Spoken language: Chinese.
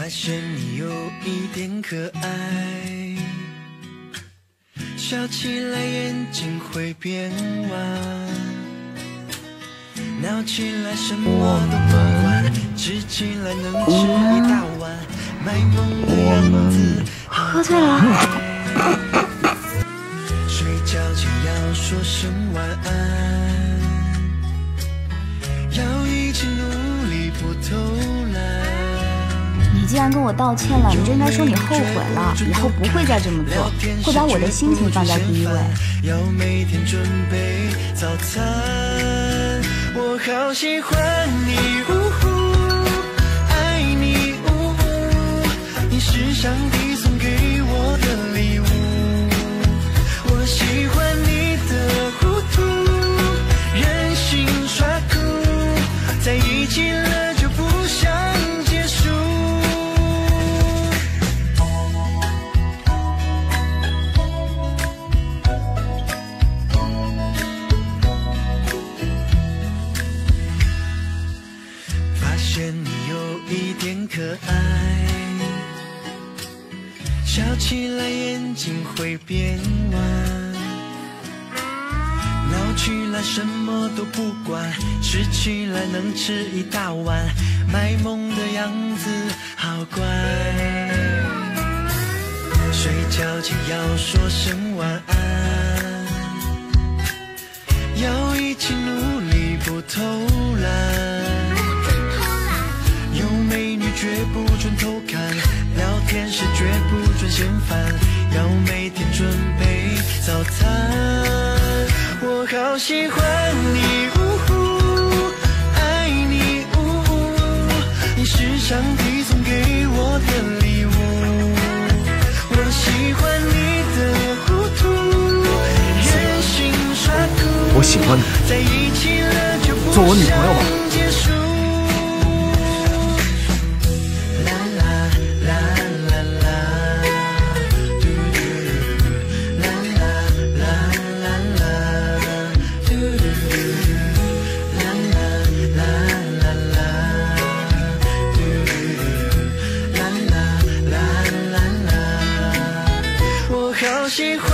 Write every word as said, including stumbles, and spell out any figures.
现你有一点可爱，笑起来眼睛会变弯，闹起来什么都不管，吃起来能吃一大碗，卖萌的样子喝醉了。 睡觉前要说声晚安，要一起努力不偷懒。 你既然跟我道歉了，你就应该说你后悔了，以后不会再这么做，会把我的心情放在第一位。 要每天准备早餐，我好喜欢你，呜呼，爱你，呜呼，你是上帝送给我的礼物。我喜欢你的糊涂，任性耍酷，在一起了就不想结束。发现你有一点可爱，笑起来眼睛会变弯，闹起来什么都不管，吃起来能吃一大碗，卖萌的样子好乖。睡觉前要说声晚安，要一起努力不偷懒，有美女绝不准偷看，聊天时绝不准嫌烦，要每天准备早餐。我好喜欢你，呜呼，爱你，呜呼，你是上帝送给我的礼物。我喜欢你的糊涂，任性耍酷， 我喜欢你， 在一起了就不做我女朋友吧。 结束。喜欢